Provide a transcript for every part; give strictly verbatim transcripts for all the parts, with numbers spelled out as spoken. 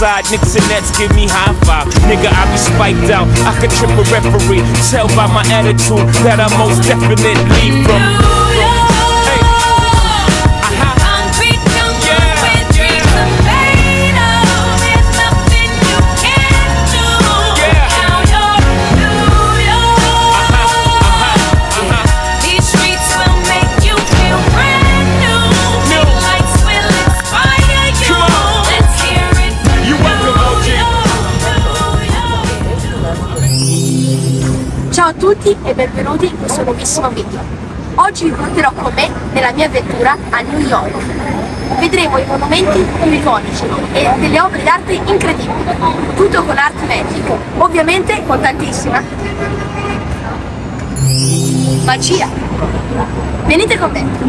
side, Knicks and Nets give me high five. Nigga, I be spiked out, I could trip a referee. Tell by my attitude that I most definitely from Ciao a tutti e benvenuti in questo nuovissimo video. Oggi vi porterò con me nella mia avventura a New York. Vedremo i monumenti più iconici e delle opere d'arte incredibili, tutto con Art Magic, ovviamente con tantissima magia. Venite con me!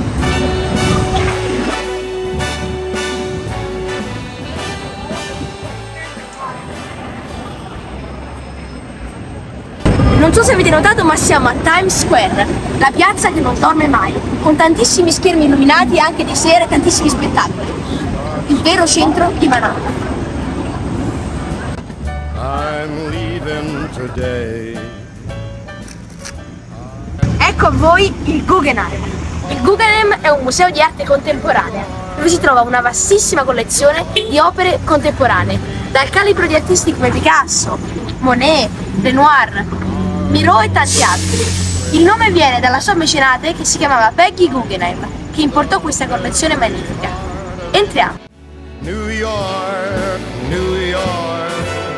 Non so se avete notato, ma siamo a Times Square, la piazza che non dorme mai, con tantissimi schermi illuminati anche di sera e tantissimi spettacoli. Il vero centro di Manhattan. I'm leaving today. Ecco a voi il Guggenheim. Il Guggenheim è un museo di arte contemporanea, dove si trova una vastissima collezione di opere contemporanee, dal calibro di artisti come Picasso, Monet, Renoir, Miro e tanti altri. Il nome viene dalla sua mecenate che si chiamava Peggy Guggenheim, che importò questa collezione magnifica. Entriamo. New York, New York.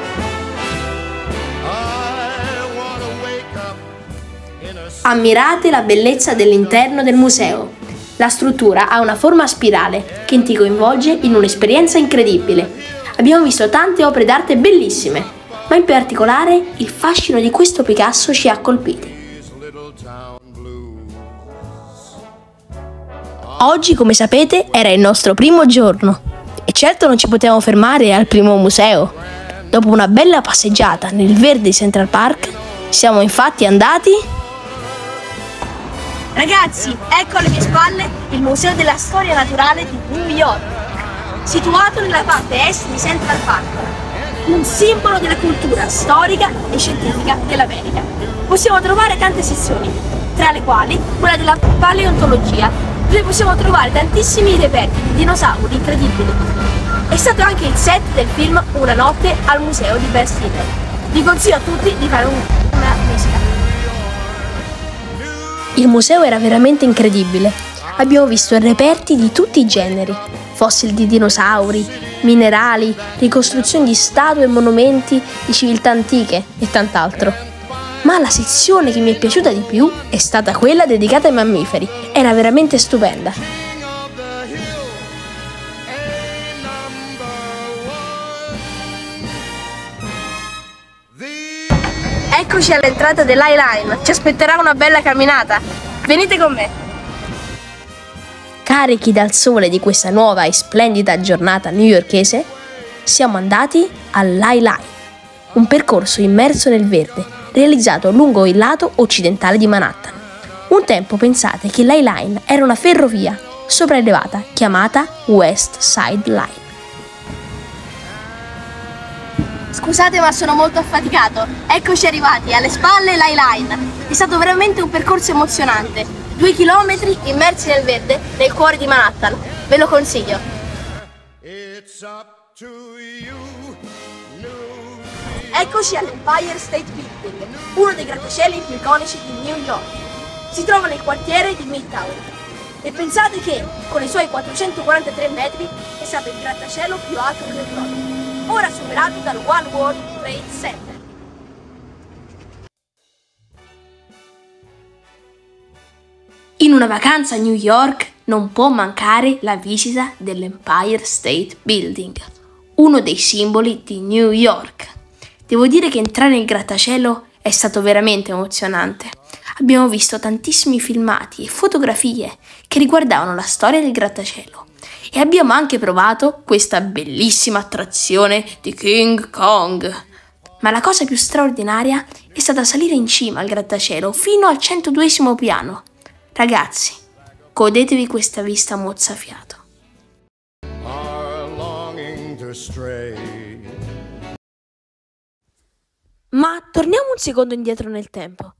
I wanna wake up in a... Ammirate la bellezza dell'interno del museo. La struttura ha una forma a spirale che ti coinvolge in un'esperienza incredibile. Abbiamo visto tante opere d'arte bellissime, ma in particolare il fascino di questo Picasso ci ha colpiti. Oggi, come sapete, era il nostro primo giorno e certo non ci potevamo fermare al primo museo. Dopo una bella passeggiata nel verde di Central Park, siamo infatti andati... Ragazzi, ecco alle mie spalle il Museo della Storia Naturale di New York, situato nella parte est di Central Park. Un simbolo della cultura storica e scientifica dell'America. Possiamo trovare tante sezioni, tra le quali quella della paleontologia, dove possiamo trovare tantissimi reperti di dinosauri incredibili. È stato anche il set del film Una notte al museo di Ben Stiller. Vi consiglio a tutti di fare un, una visita. Il museo era veramente incredibile. Abbiamo visto reperti di tutti i generi, fossili di dinosauri, minerali, ricostruzioni di statue e monumenti di civiltà antiche e tant'altro. Ma la sezione che mi è piaciuta di più è stata quella dedicata ai mammiferi. Era veramente stupenda. Eccoci all'entrata dell'High Line. Ci aspetterà una bella camminata. Venite con me. Carichi dal sole di questa nuova e splendida giornata newyorkese, siamo andati all'High Line, un percorso immerso nel verde, realizzato lungo il lato occidentale di Manhattan. Un tempo pensate che l'High Line era una ferrovia sopraelevata chiamata West Side Line. Scusate, ma sono molto affaticato. Eccoci arrivati, alle spalle l'High Line. È stato veramente un percorso emozionante. Due chilometri immersi nel verde, nel cuore di Manhattan. Ve lo consiglio. Eccoci all'Empire State Building, uno dei grattacieli più iconici di New York. Si trova nel quartiere di Midtown. E pensate che, con i suoi quattrocentoquarantatré metri, è stato il grattacielo più alto del mondo, ora superato dal One World Trade Center. In una vacanza a New York non può mancare la visita dell'Empire State Building, uno dei simboli di New York. Devo dire che entrare nel grattacielo è stato veramente emozionante. Abbiamo visto tantissimi filmati e fotografie che riguardavano la storia del grattacielo e abbiamo anche provato questa bellissima attrazione di King Kong. Ma la cosa più straordinaria è stata salire in cima al grattacielo fino al centoduesimo piano. Ragazzi, godetevi questa vista mozzafiato. Ma torniamo un secondo indietro nel tempo.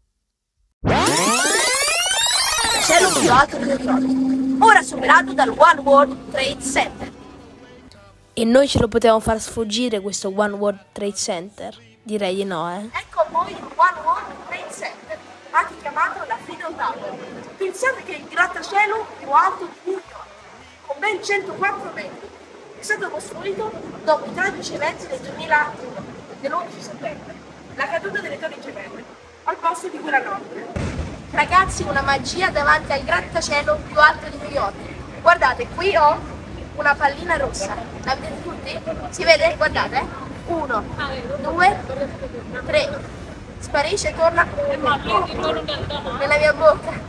Cielo più alto di New York, ora superato dal One World Trade Center. E noi ce lo potevamo far sfuggire questo One World Trade Center? Direi di no, eh? Ecco a voi il One World Trade Center, anche chiamato la Freedom Tower. Pensate che è il grattacielo più alto di New York, con ben centoquattro metri. È stato costruito dopo i tragici eventi del duemilauno, dell'undici settembre, la caduta delle torri gemelle, al posto di quella notte. Ragazzi, una magia davanti al grattacielo più alto di New York. Guardate, qui ho una pallina rossa. La vedete tutti? Si vede? Guardate. Uno, due, tre. Sparisce e torna nella mia bocca.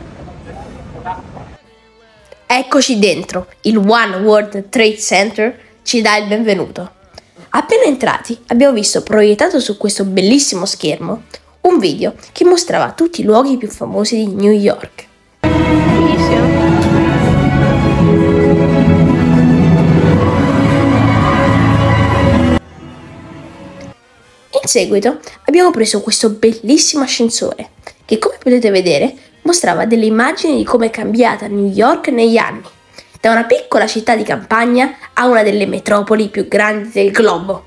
Eccoci dentro. Il One World Trade Center ci dà il benvenuto. Appena entrati abbiamo visto proiettato su questo bellissimo schermo un video che mostrava tutti i luoghi più famosi di New York. In seguito abbiamo preso questo bellissimo ascensore che, come potete vedere, mostrava delle immagini di come è cambiata New York negli anni, da una piccola città di campagna a una delle metropoli più grandi del globo.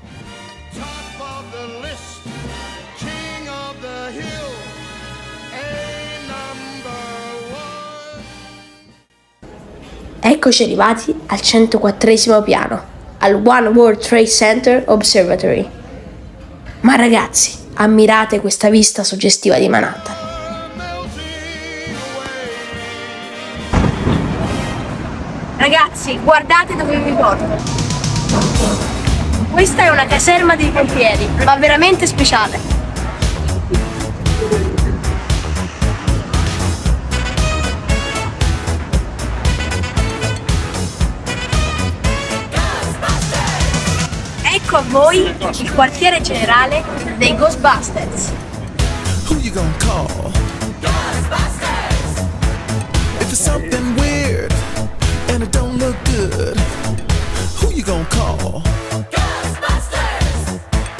Eccoci arrivati al centoquattresimo piano, al One World Trade Center Observatory. Ma ragazzi, ammirate questa vista suggestiva di Manhattan. Ragazzi, guardate dove vi porto. Questa è una caserma dei pompieri, ma veramente speciale. Ecco a voi il quartiere generale dei Ghostbusters. Who you gonna call? Ghostbusters! If it's something weird and it don't look good, who you gonna call? Ghostbusters!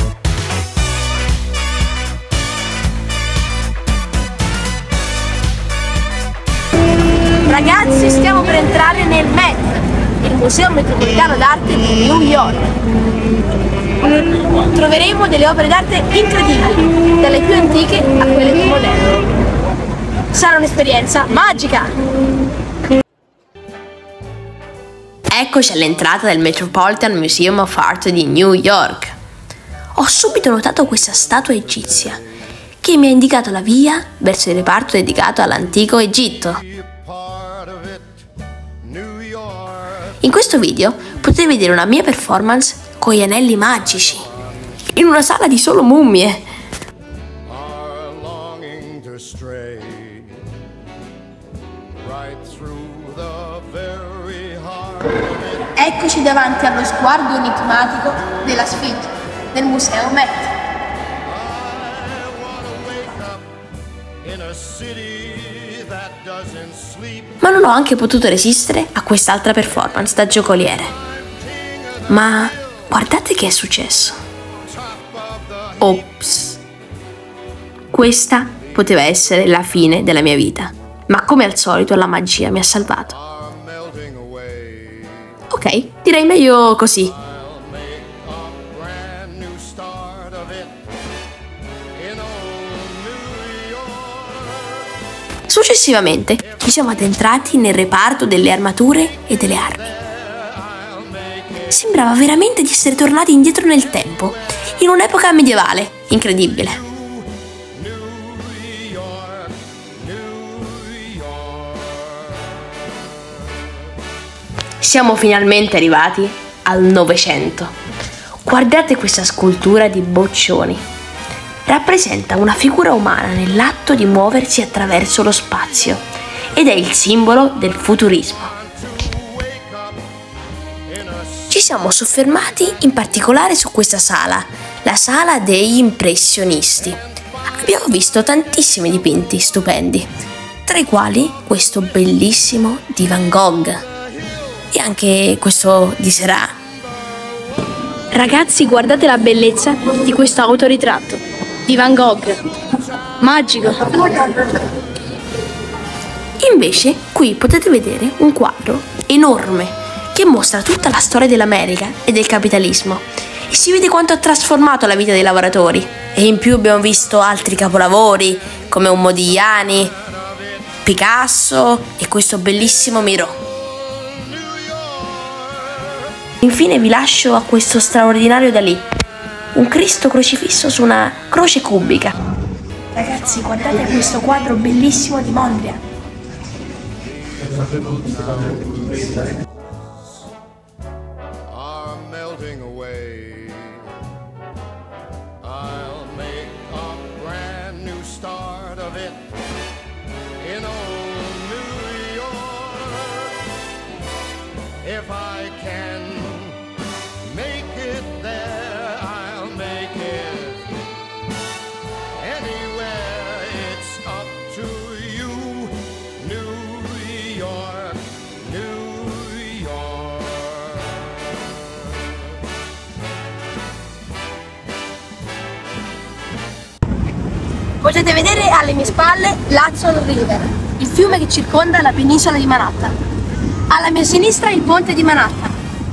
Ragazzi, stiamo per entrare nel M E T, il Museo Metropolitano d'Arte di New York. Troveremo delle opere d'arte incredibili, dalle più antiche a quelle più moderne. Sarà un'esperienza magica! Eccoci all'entrata del Metropolitan Museum of Art di New York. Ho subito notato questa statua egizia che mi ha indicato la via verso il reparto dedicato all'antico Egitto. In questo video potete vedere una mia performance con gli anelli magici in una sala di solo mummie. Eccoci davanti allo sguardo enigmatico della Sfinge del Museo M E T. Ma non ho anche potuto resistere a quest'altra performance da giocoliere. Ma guardate che è successo. Ops. Questa poteva essere la fine della mia vita, ma come al solito la magia mi ha salvato. Ok, direi meglio così. Successivamente ci siamo addentrati nel reparto delle armature e delle armi. Sembrava veramente di essere tornati indietro nel tempo, in un'epoca medievale, incredibile. Siamo finalmente arrivati al Novecento. Guardate questa scultura di boccioni. Rappresenta una figura umana nell'atto di muoversi attraverso lo spazio ed è il simbolo del futurismo. Ci siamo soffermati in particolare su questa sala, la sala degli impressionisti. Abbiamo visto tantissimi dipinti stupendi, tra i quali questo bellissimo di Van Gogh e anche questo di Seurat. Ragazzi, guardate la bellezza di questo autoritratto di Van Gogh. Magico! Invece, qui potete vedere un quadro enorme che mostra tutta la storia dell'America e del capitalismo. E si vede quanto ha trasformato la vita dei lavoratori. E in più abbiamo visto altri capolavori come un Modigliani, Picasso e questo bellissimo Miró. Infine vi lascio a questo straordinario Dalì, un Cristo crocifisso su una croce cubica. Ragazzi, guardate questo quadro bellissimo di Mondrian. Are melting away. I'll make a brand new start of it in old New York. If I can make it there, I'll make it anywhere. It's up to you, New York, New York. Potete vedere alle mie spalle l'Hudson River, il fiume che circonda la penisola di Manhattan. Alla mia sinistra il ponte di Manhattan.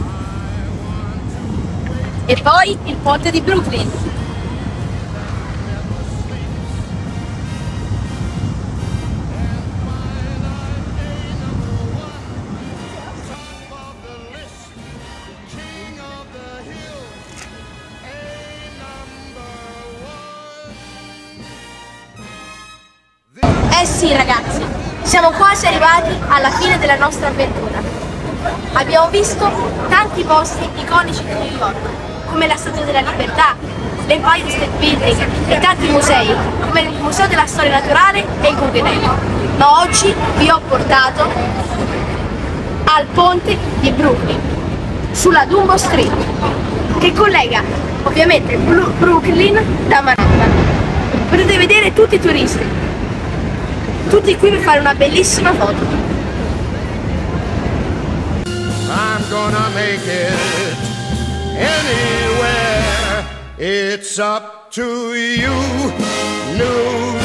E poi il ponte di Brooklyn. Eh sì ragazzi, siamo quasi arrivati alla fine della nostra avventura. Abbiamo visto tanti posti iconici di New York, come la Statua della Libertà, l'Empire State Building e tanti musei, come il Museo della Storia Naturale e il Guggenheim. Ma oggi vi ho portato al ponte di Brooklyn, sulla Dumbo Street, che collega ovviamente Bru- Brooklyn da Manhattan. Potete vedere tutti i turisti, tutti qui per fare una bellissima foto. I'm gonna make it anywhere. It's up to you, New